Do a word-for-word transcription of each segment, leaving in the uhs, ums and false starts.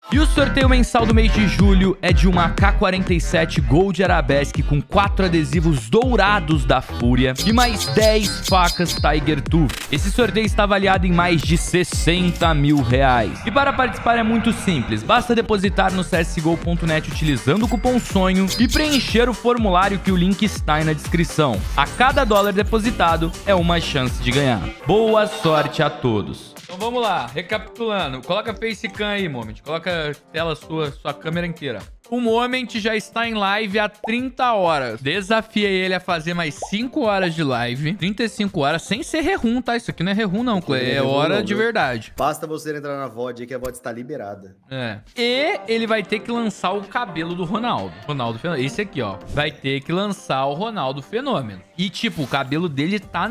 E o sorteio mensal do mês de julho é de uma A K quarenta e sete Gold Arabesque com quatro adesivos dourados da Fúria e mais dez facas Tiger Tooth. Esse sorteio está avaliado em mais de sessenta mil reais. E para participar é muito simples, basta depositar no C S G O ponto net utilizando o cupom SONHO e preencher o formulário que o link está aí na descrição. A cada dólar depositado é uma chance de ganhar. Boa sorte a todos! Então vamos lá, recapitulando. Coloca Facecam aí, Moment. Coloca tela sua, sua câmera inteira. O Moment já está em live há trinta horas. Desafiei ele a fazer mais cinco horas de live. trinta e cinco horas, sem ser rerun, tá? Isso aqui não é rerun não, Clay. É hora de verdade. Basta você entrar na V O D aí que a V O D está liberada. É. E ele vai ter que lançar o cabelo do Ronaldo. Ronaldo Fenômeno. Esse aqui, ó. Vai ter que lançar o Ronaldo Fenômeno. E, tipo, o cabelo dele tá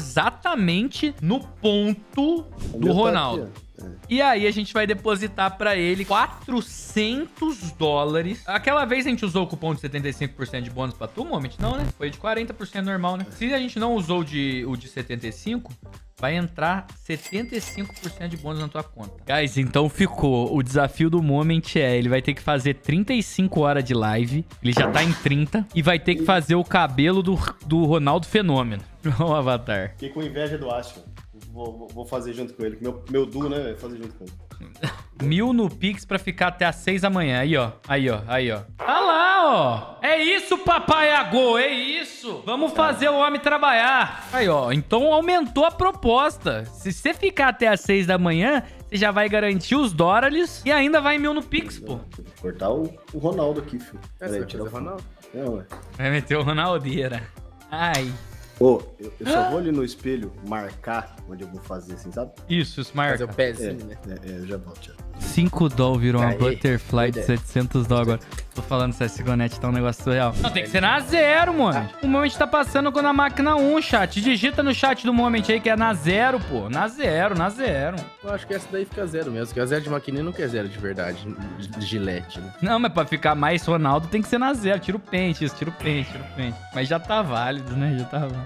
exatamente no ponto do Ronaldo. E aí a gente vai depositar pra ele quatrocentos dólares. Aquela vez a gente usou o cupom de setenta e cinco por cento de bônus pra tu, Moment? Não, né? Foi de quarenta por cento normal, né? Se a gente não usou de, o de setenta e cinco, vai entrar setenta e cinco por cento de bônus na tua conta. Guys, então ficou. O desafio do Moment é, ele vai ter que fazer trinta e cinco horas de live. Ele já tá em trinta. E vai ter que fazer o cabelo do, do Ronaldo Fenômeno. O Avatar. Fiquei com inveja do Aston. Vou, vou fazer junto com ele. Meu, meu duo, né? Vai fazer junto com ele. Mil no Pix pra ficar até às seis da manhã. Aí, ó. Aí, ó. Aí, ó. Ah lá, ó. É isso, papai Agô. É isso. Vamos fazer o homem trabalhar. Aí, ó. Então aumentou a proposta. Se você ficar até às seis da manhã, você já vai garantir os dólares e ainda vai mil no Pix, pô. Vou cortar o, o Ronaldo aqui, filho. É, Peraí, você tirar o vai fazer Ronaldo. Não, ué. Vai meter o Ronaldeira. Ai. Ô, eu, eu só vou ali no espelho marcar onde eu vou fazer, assim, sabe? Isso, isso marca. Fazer o pezinho, né? É, é, eu já volto, já. cinco dólares virou uma Aí, Butterfly de ideia. setecentos dólares agora. Tô falando C S G O net, tá um negócio surreal. Não, tem que ser na zero, mano. O Moment tá passando com na máquina um, chat. Digita no chat do Moment aí que é na zero, pô. Na zero, na zero. Eu acho que essa daí fica zero mesmo. Que a zero de maquininha não quer zero de verdade. De gilete, né? Não, mas pra ficar mais Ronaldo tem que ser na zero. Tira o pente, isso, tira o pente, tira o pente. Mas já tá válido, né? Já tá válido.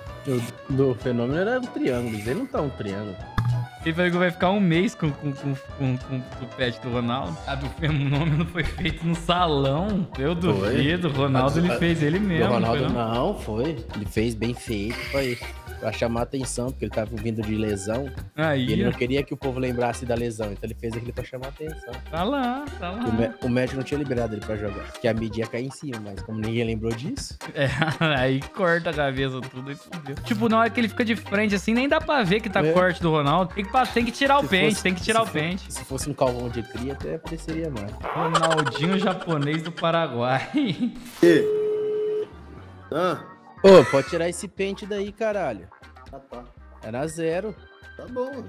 O do Fenômeno era um triângulo. Ele não tá um triângulo. Ele falou que vai ficar um mês com, com, com, com, com o pet do Ronaldo. A do Fenômeno foi feito no salão. Eu duvido. O Ronaldo, ele fez ele O mesmo. Ronaldo foi, não? não, foi. Ele fez bem feito pra, pra chamar atenção, porque ele tava vindo de lesão. Aí, E ele ó. não queria que o povo lembrasse da lesão. Então ele fez aquilo pra chamar atenção. Tá lá, tá lá. O, mé- o médico não tinha liberado ele pra jogar. Porque a mídia ia cair em cima, mas como ninguém lembrou disso. É, aí corta a cabeça tudo e fudeu. Tipo, na hora que ele fica de frente assim, nem dá pra ver que tá É. corte do Ronaldo. Tem que, pa- tem que tirar o Se pente, fosse- tem que tirar o se pente. for- Se fosse um calvão de cria, até apareceria mais. Ronaldinho japonês do Paraguai. E? Ah, Ô, pode tirar esse pente daí, caralho. tá, tá. Era zero. Tá bom, né?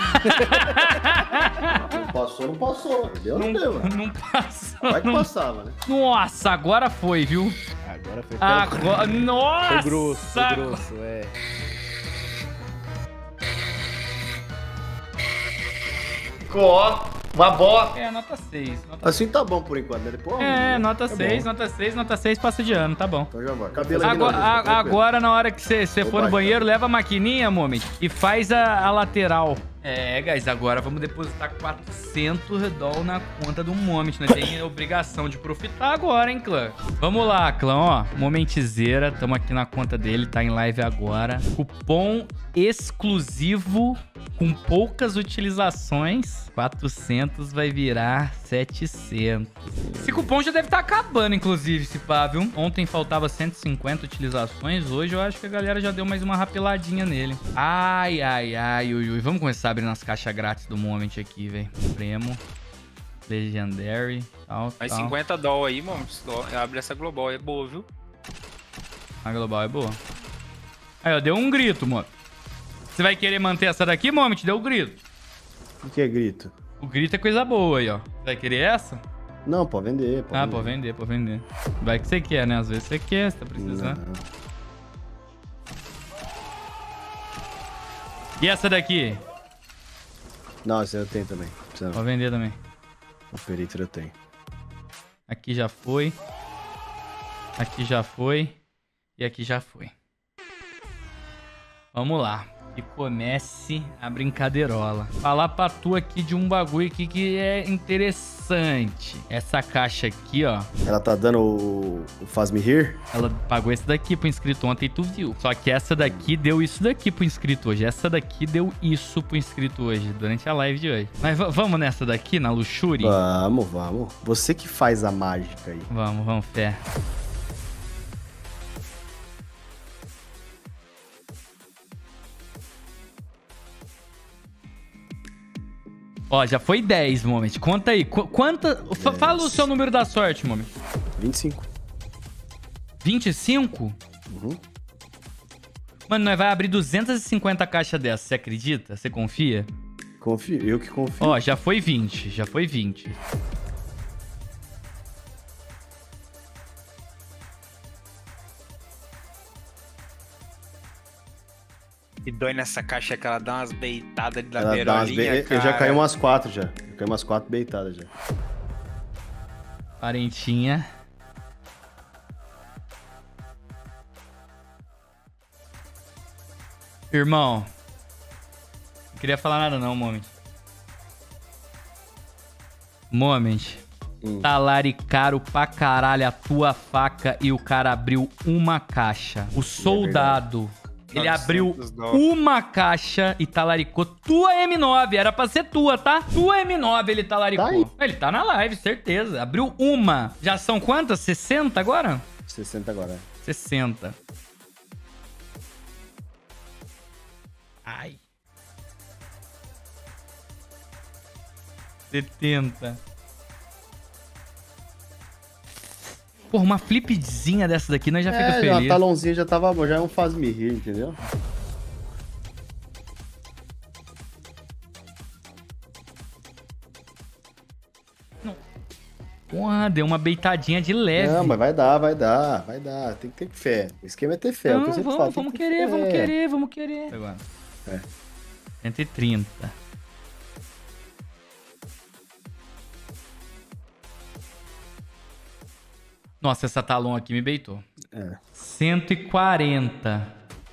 Não passou, não passou. Deu, não, Não, deu. Né? não passou. Vai que não- passava, né? Nossa, agora foi, viu? Agora foi Agora. Nossa! Foi grosso, foi grosso, é. Ficou, ó. Uma boa. É, nota seis. Nota... Assim tá bom por enquanto, né? Depois, É, né? nota Tá seis, bom. nota seis, nota seis, passa de ano, tá bom. Então já vai. Cabelo aqui Agora, não, a- tá tranquilo. agora, na hora que você for no baixo, banheiro, leva a maquininha, Moment, e faz a, a lateral. É, guys, agora vamos depositar quatrocentos dólares na conta do Moment. Nós temos a obrigação de profitar agora, hein, clã? Vamos lá, clã, ó. Momentzeira, estamos aqui na conta dele, tá em live agora. Cupom exclusivo com poucas utilizações. quatrocentos vai virar setecentos. Esse cupom já deve estar acabando, inclusive, se pá, viu? Ontem faltava cento e cinquenta utilizações. Hoje eu acho que a galera já deu mais uma rapeladinha nele. Ai, ai, ai, ui, ui. Vamos começar abrindo as caixas grátis do Moment aqui, velho. Premo. Legendary. Tal, Mais tal. cinquenta dólares aí, mano. Abre essa global, é boa, viu? A global é boa. Aí, ó, deu um grito, mano. Você vai querer manter essa daqui, Moment? Deu um grito. O que é grito? O grito é coisa boa aí, ó. Você vai querer essa? Não, pode vender. Pode Ah, pode vender, pode vender. Vai que você quer, né? Às vezes você quer, você tá precisando. Não. E essa daqui? Não, essa eu tenho também. Precisa não. Pode vender também. O Peritor eu tenho. Aqui já foi. Aqui já foi. E aqui já foi. Vamos lá. E comece a brincadeirola. Falar pra tu aqui de um bagulho aqui que é interessante. Essa caixa aqui, ó. Ela tá dando o, o Faz-me Rir? Ela pagou esse daqui pro inscrito ontem e tu viu. Só que essa daqui deu isso daqui pro inscrito hoje. Essa daqui deu isso pro inscrito hoje, durante a live de hoje. Mas vamos nessa daqui, na Luxury? Vamos, vamos. Você que faz a mágica aí. Vamos, vamos, fé. Ó, já foi dez, Moment. Conta aí. Qu quanta... dez. Fala o seu número da sorte, Moment. vinte e cinco. vinte e cinco? Uhum. Mano, nós vai abrir duzentas e cinquenta caixas dessas. Você acredita? Você confia? Confio. Eu que confio. Ó, já foi vinte. Já foi vinte. E dói nessa caixa é que ela dá umas beitadas de Ela dá umas beirolinha, be... Eu já caí umas quatro já. Eu caí umas quatro beitadas já. Parentinha. Irmão. Não queria falar nada não, Moment. Moment. Hum. Tá laricaro pra caralho a tua faca e o cara abriu uma caixa. O soldado... Ele abriu uma caixa e talaricou tua M nove. Era pra ser tua, tá? Tua M nove ele talaricou. Tá, ele tá na live, certeza. Abriu uma. Já são quantas? sessenta agora? sessenta agora. sessenta. Ai. setenta. Porra, uma flipzinha dessa daqui, nós já é, fica feliz. É, a talãozinha já tava bom, já é um faz-me rir, entendeu? Não. Porra, deu uma beitadinha de leve. Não, mas vai dar, vai dar, vai dar. Tem que ter fé. O esquema é ter fé. Não, o que eu sempre vamos, falo, vamos que querer, fé. vamos querer, vamos querer. Agora. É. cento e trinta. Nossa, essa Talon aqui me beitou. É. cento e quarenta.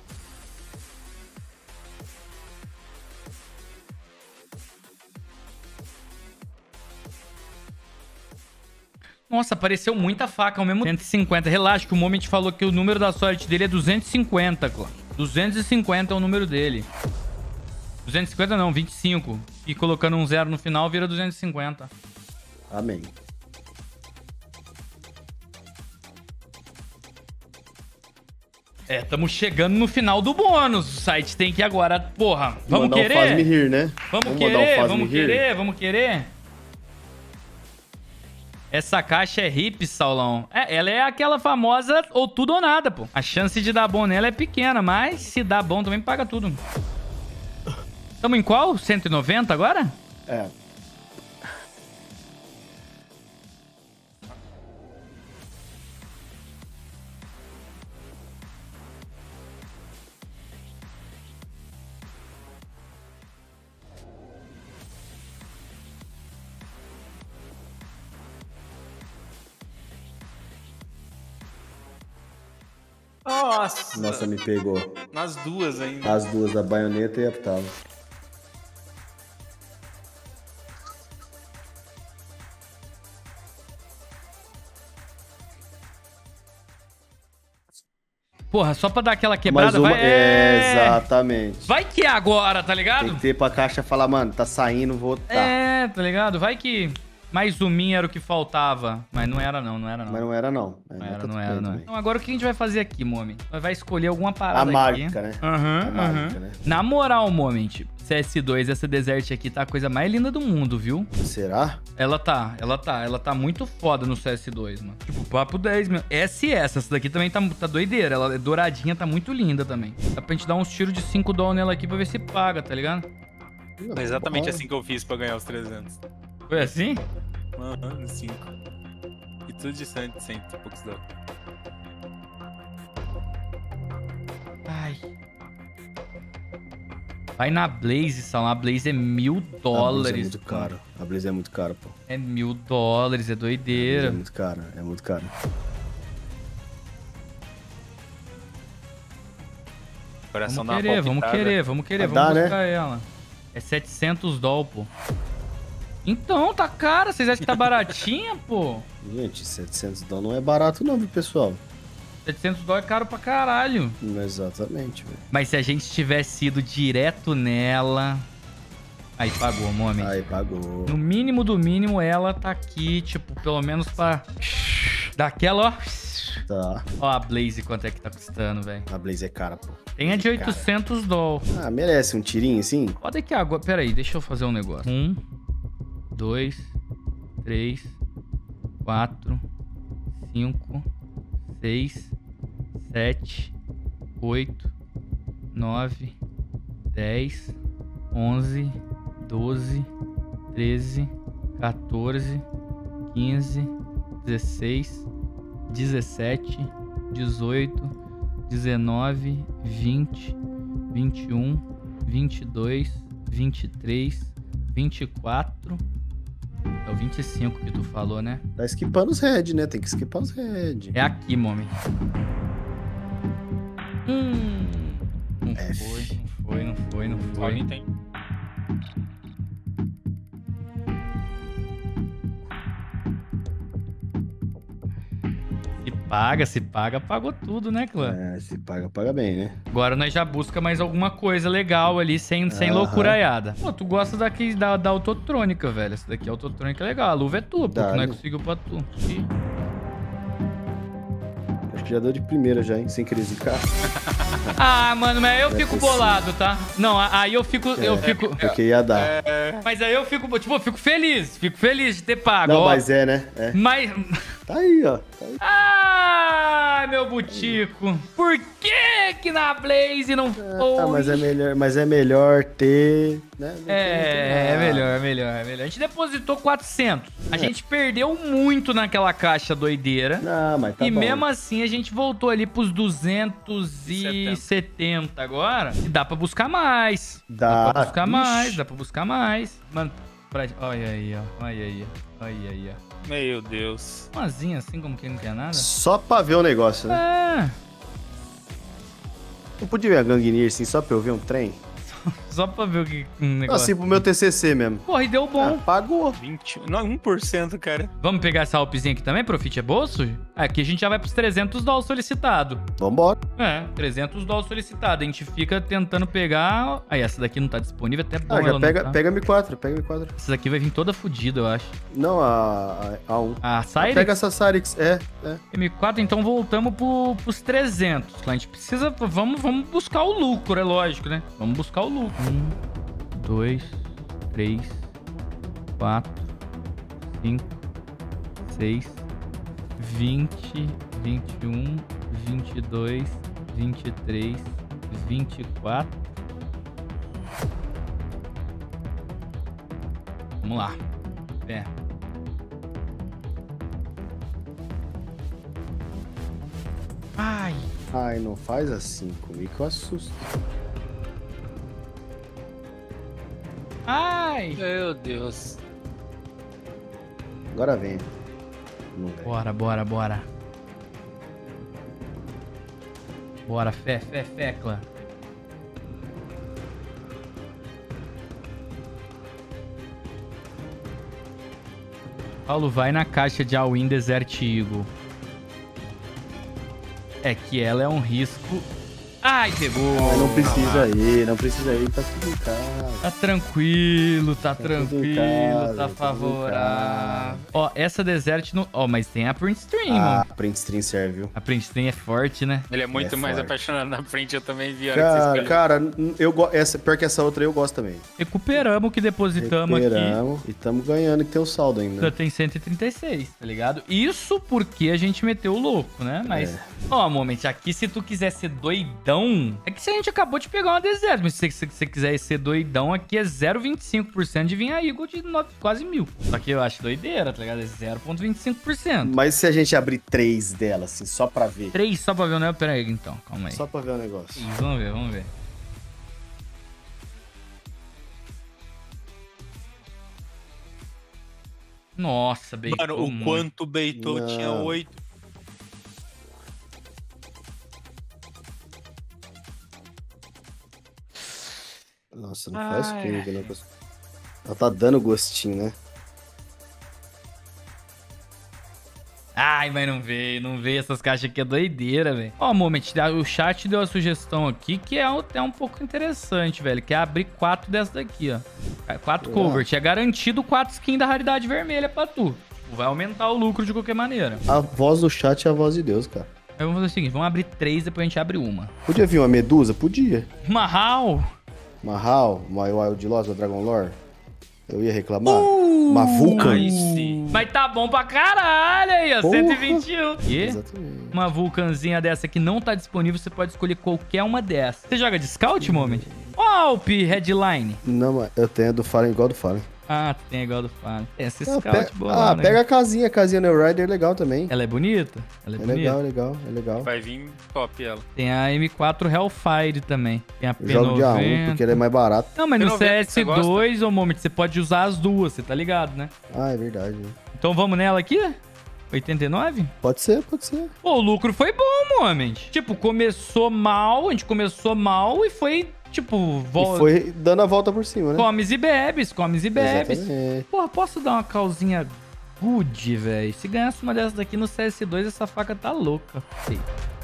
Nossa, apareceu muita faca ao mesmo tempo. cento e cinquenta. Relaxa que o Moment falou que o número da sorte dele é duzentos e cinquenta, clã. duzentos e cinquenta é o número dele. duzentos e cinquenta não, vinte e cinco. E colocando um zero no final vira duzentos e cinquenta. Amém. É, estamos chegando no final do bônus. O site tem que agora... Porra, vamos mandar querer? Um faz-me rir, né? Vamos, vamos querer, um vamos querer, vamos querer. Essa caixa é hippie, Saulão. É, ela é aquela famosa ou tudo ou nada, pô. A chance de dar bom nela é pequena, mas se dá bom também paga tudo. Estamos em qual? cento e noventa agora? É. Nossa! Nossa, me pegou. Nas duas ainda. As duas, a baioneta e a tala. Porra, só pra dar aquela quebrada, uma... vai... É, exatamente. Vai que é agora, tá ligado? Tem que ter pra caixa falar, mano, tá saindo, vou... Tá. É, tá ligado? Vai que... Mais um min era o que faltava. Mas não era não, não era não. Mas não era não. Não era, não era, não era. Então agora o que a gente vai fazer aqui, Momen? Nós vai escolher alguma parada a aqui. mágica, né? Aham, a aham. mágica, né? Na moral, Moment, C S dois, essa Desert aqui tá a coisa mais linda do mundo, viu? Será? Ela tá, ela tá, ela tá muito foda no C S dois, mano. Tipo, papo dez, meu. S S, essa daqui também tá, tá doideira. Ela é douradinha, tá muito linda também. Dá pra gente dar uns tiros de cinco dólares nela aqui pra ver se paga, tá ligado? Foi exatamente assim que eu fiz pra ganhar os trezentos. Foi assim? Aham, cinco. E tudo de cento, cento e poucos dólares. Ai. Vai na Blaze, Salão. A Blaze é mil dólares. A Blaze é muito caro. A Blaze é muito caro, pô. É mil dólares, é doideira. É muito caro, é muito caro. Coração Vamos dá querer, uma vamos palpitada. querer, vamos querer, Ah, vamos dá, né? buscar ela. É setecentos doll, pô. Então, tá cara. Vocês acham que tá baratinha, pô? Gente, setecentos dólares não é barato não, viu, pessoal? setecentos doll é caro pra caralho. Exatamente, velho. Mas se a gente tivesse ido direto nela... Aí pagou, momento. Aí pagou. No mínimo do mínimo, ela tá aqui, tipo, pelo menos pra... Daquela, ó... Tá. Ó a Blaze quanto é que tá custando, velho. A Blaze é cara, pô. Tem a de oitocentos doll. Ah, merece um tirinho assim? Pode que agora... Pera aí, deixa eu fazer um negócio. Um, dois, três, quatro, cinco, seis, sete, oito, nove, dez, onze, doze, treze, quatorze, quinze, dezesseis, dezessete, dezoito, dezenove, vinte, vinte e um, vinte e dois, vinte e três, vinte e quatro. É o vinte e cinco que tu falou, né? Tá esquipando os red, né? Tem que esquipar os red. É aqui, mommy. Hum. Não F. foi, não foi, não foi, não foi. Alguém tem. Se paga, se paga, pagou tudo, né, Clã? É, se paga, paga bem, né? Agora nós já busca mais alguma coisa legal ali, sem, sem Aham. loucuraiada. Pô, tu gosta daqui, da, da autotrônica, velho. Essa daqui é autotrônica legal. A luva é tua, pô, que Dá, nós né? conseguiu pra tu. Ih. Acho que já deu de primeira já, hein? Sem querer zicar. Ah, mano, mas aí eu Deve fico ter bolado, tá? Não, a- aí eu fico, eu É. fico... Porque ia dar. Mas aí eu fico, tipo, eu fico feliz. Fico feliz de ter pago, Não, ó. mas é, né? É. Mas... Tá aí, ó. Tá aí. Ah, meu butico. Por que que na Blaze não foi? Ah, mas é melhor, mas é melhor ter, né? É, é melhor, é melhor, é melhor. A gente depositou quatrocentos. A É. gente perdeu muito naquela caixa doideira. Não, mas tá e bom. mesmo assim a gente voltou ali pros duzentos e setenta agora. E dá pra buscar mais. Dá. Dá pra buscar Ixi. mais, dá pra buscar mais. Mano, pra... olha aí, ó. Olha aí, ó. Olha aí, ó. Meu Deus. Umazinha assim como quem não quer nada. Só pra ver o negócio, né? É, Não podia ver a Gangnir assim, só pra eu ver um trem? só pra ver o que um negócio. Assim, pro meu T C C mesmo. Porra, e deu Ah, bom. pagou. vinte. Não, um por cento, cara. Vamos pegar essa alpezinha aqui também, Profit é bolso? Aqui a gente já vai pros trezentos dólares solicitado. Vambora. É, trezentos dólares solicitado. A gente fica tentando pegar... Aí, essa daqui não tá disponível, até bom Ah, ela já não pega, tá. pega M quatro, pega M quatro. Essa daqui vai vir toda fodida, eu acho. Não, a, a, a um. A Cyrix, Pega essa Cyrix, é, é. M quatro, então voltamos pro, pros trezentos. A gente precisa... Vamos, vamos buscar o lucro, é lógico, né? Vamos buscar o lucro. Um, dois, três, quatro, cinco, seis, vinte, vinte e um, vinte e dois, vinte e três, vinte e quatro. Vamos lá. É. Ai. Ai, não faz assim comigo que eu assusto. Ai. Meu Deus. Agora vem. Não vem. Bora, bora, bora. Bora, fé, fé, fé, clã. Paulo, vai na caixa de All-in Desert Eagle. É que ela é um risco... Ai, pegou! Mas não precisa ir, não precisa ir, tá tudo em casa. Tá tranquilo, tá, tudo em tranquilo, casa, tá tudo em favorável. Ó, essa Desert não... Ó, mas tem a Print Stream, Ah, ó. print stream serve, viu? A Print Stream é forte, né? Ele é muito É mais forte. apaixonado na frente, eu também vi a hora que você Cara, escolheu. cara, n- eu go... essa, pior que essa outra eu gosto também. Recuperamos o que depositamos aqui. Recuperamos e tamo ganhando, que tem o saldo ainda. Já tem cento e trinta e seis, tá ligado? Isso porque a gente meteu o louco, né? Mas, É. ó, moment, aqui se tu quiser ser doidão... É que se a gente acabou de pegar uma deserto, mas se você se, quiser ser doidão, aqui é zero vírgula vinte e cinco por cento de vinha Eagle de nove, quase mil. Só que eu acho doideira, tá ligado? É zero vírgula vinte e cinco por cento. Mas se a gente abrir três delas, assim, só pra ver? três só pra ver o negócio? Pera aí, então, calma aí. Só pra ver o negócio. Ih, vamos ver, vamos ver. Nossa, beitou Mano, o muito. quanto beitou Não. tinha oito. Nossa, não faz Ai. comigo, né? Ela tá dando gostinho, né? Ai, mas não veio, não veio. Essas caixas aqui é doideira, velho. Ó, Moment, o chat deu a sugestão aqui que é até um pouco interessante, velho. Que é abrir quatro dessas daqui, ó. Quatro É. covert. É garantido quatro skins da raridade vermelha pra tu. Tipo, vai aumentar o lucro de qualquer maneira. A voz do chat é a voz de Deus, cara. Aí vamos fazer o seguinte, vamos abrir três, depois a gente abre uma. Podia vir uma Medusa? Podia. Uma Hal. Uma Hal, uma Wild Lost, uma Dragon Lore. Eu ia reclamar. Uma Vulcan. Aí sim. Mas tá bom pra caralho aí, ó. Porra. cento e vinte e um. E Exatamente. uma Vulcanzinha dessa que não tá disponível, você pode escolher qualquer uma dessas. Você joga de Scout, Moment? Ó, Alp Headline. Não, mas eu tenho a do Fallen igual a do Fallen. Ah, tem igual do Fallen. Tem essa Ah, Scout pe- boa. ah né? pega a casinha, a casinha New Rider é legal também. Ela é bonita? Ela é, É bonita. legal, é legal, é legal. Vai vir top ela. Tem a M quatro Hellfire também. Tem a Eu P jogo de A um noventa. porque ele é mais barato. Não, mas no P noventa, C S dois, ô Moment, você pode usar as duas, você tá ligado, né? Ah, é verdade. Então vamos nela aqui? oitenta e nove? Pode ser, pode ser. Pô, o lucro foi bom, Moment. Tipo, começou mal, a gente começou mal e foi, tipo, E volta. foi dando a volta por cima, né? Comes e bebes, comes e bebes. Exatamente. Porra, posso dar uma calzinha good, velho? Se ganhasse uma dessas daqui no C S dois, essa faca tá louca. Sei.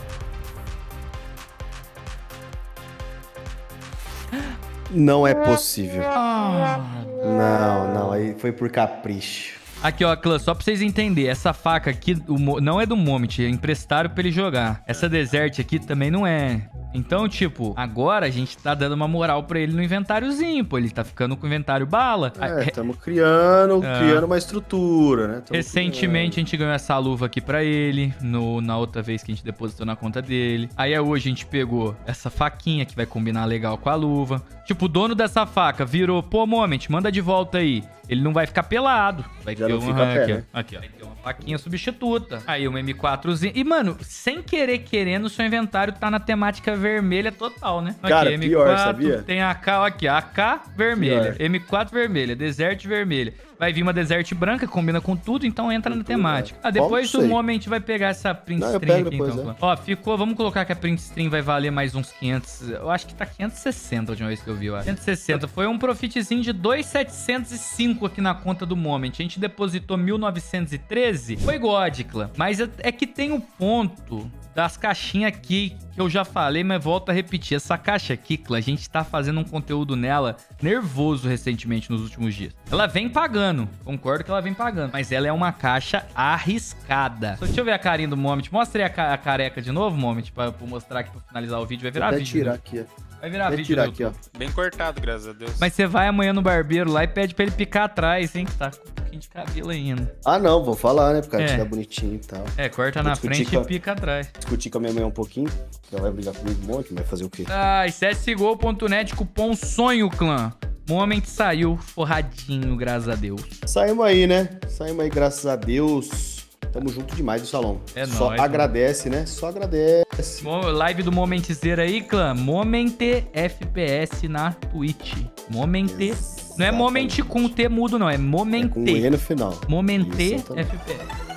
Não é possível. Ah. Não, não, aí foi por capricho. Aqui, ó, clã, só pra vocês entenderem, essa faca aqui o Mo- não é do Moment, é emprestaram pra ele jogar. Essa Desert aqui também não é. Então, tipo, agora a gente tá dando uma moral pra ele no inventáriozinho, pô. Ele tá ficando com o inventário bala. Ah, É, re- estamos criando, É. criando uma estrutura, né? Tamo Recentemente a gente ganhou essa luva aqui pra ele, no, na outra vez que a gente depositou na conta dele. Aí é hoje a gente pegou essa faquinha que vai combinar legal com a luva. Tipo, o dono dessa faca virou, pô, Moment, manda de volta aí. Ele não vai ficar pelado. Vai Já ter não um fica a pé, aqui, né? ó. Aqui, ó. Vai ter uma faquinha substituta. Aí uma M quatrozinha. E, mano, sem querer querendo, o seu inventário tá na temática vermelha total, né? Cara, aqui, pior, sabia? Tem a K, ó, aqui, a K vermelha. Pior. M quatro vermelha, Desert vermelha. Vai vir uma Desert branca, combina com tudo, então entra na tudo, temática. é. Ah, depois Como o sei? Moment vai pegar essa print Não, eu stream pego aqui, depois, então. é. Ó, ficou, vamos colocar que a print stream vai valer mais uns quinhentos. Eu acho que tá quinhentos e sessenta a última vez que eu vi, eu acho. quinhentos e sessenta. Foi um profitzinho de dois mil setecentos e cinco aqui na conta do Moment. A gente depositou mil novecentos e treze. Foi Godicla. Mas é, é que tem o ponto das caixinhas aqui, que eu já falei, mas volto a repetir. Essa caixa aqui, clã, a gente tá fazendo um conteúdo nela nervoso recentemente nos últimos dias. Ela vem pagando, concordo que ela vem pagando, mas ela é uma caixa arriscada. Só deixa eu ver a carinha do Moment. Mostra aí a, ca- a careca de novo, Moment, pra, pra mostrar aqui pra finalizar o vídeo. Vai Vou virar até vídeo. tirar né? aqui, ó. Vai virar Até vídeo. tirar no aqui, ó. YouTube. Bem cortado, graças a Deus. Mas você vai amanhã no barbeiro lá e pede pra ele picar atrás, hein? Que tá com um pouquinho de cabelo ainda. Ah, não, vou falar, né? Pro cara É. tirar bonitinho e tal. É, corta Vou na discutir frente com e a- pica atrás. Discutir com a minha mãe um pouquinho. Ela vai brigar comigo um monte, vai fazer o quê? Ai, C S G O ponto net, cupom sonho, clã. Moment saiu forradinho, graças a Deus. Saímos aí, né? Saímos aí, graças a Deus. Tamo junto demais do salão. É Só nóis, agradece, né? Só agradece. Bom, live do Momentzeira aí, clã. Momente F P S na Twitch. Momente. Não é Moment com T mudo, não. É É com Momente. o E no final. Momente Isso, então. F P S.